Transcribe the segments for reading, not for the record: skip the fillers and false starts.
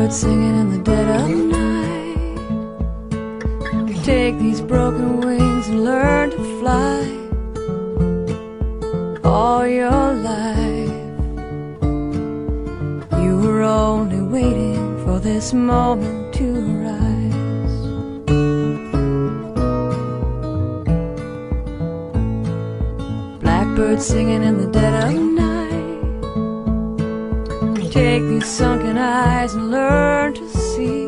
Blackbird singing in the dead of night. Take these broken wings and learn to fly. All your life you were only waiting for this moment to arise. Blackbird singing in the dead of night. Take these sunken eyes and learn to see.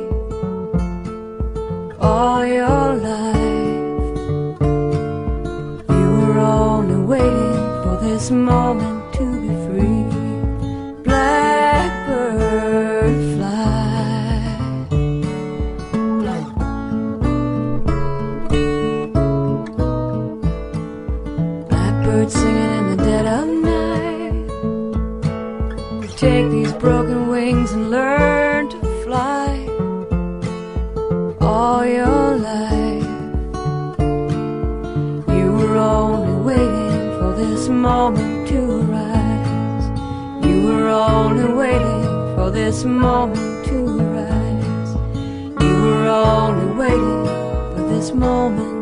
All your life you were only waiting for this moment to be free. Blackbird fly. Blackbird singing in the dead of night. Take these broken wings and learn to fly. All your life you were only waiting for this moment to arise. You were only waiting for this moment to arise. You were only waiting for this moment